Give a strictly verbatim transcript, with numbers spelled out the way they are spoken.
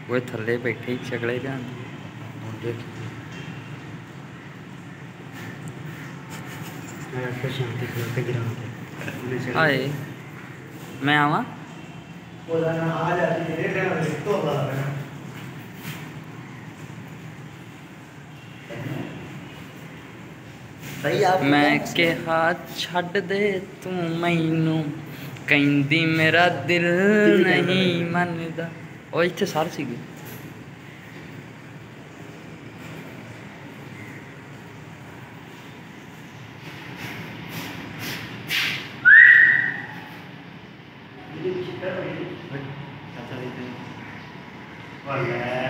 वो थले बैठे ही चगड़े जान आए मैं आवा मैं के हाथ छड़ दे तू मैनू कहंदी मेरा दिल नहीं मनदा ओ इत्थे सर सी Olha.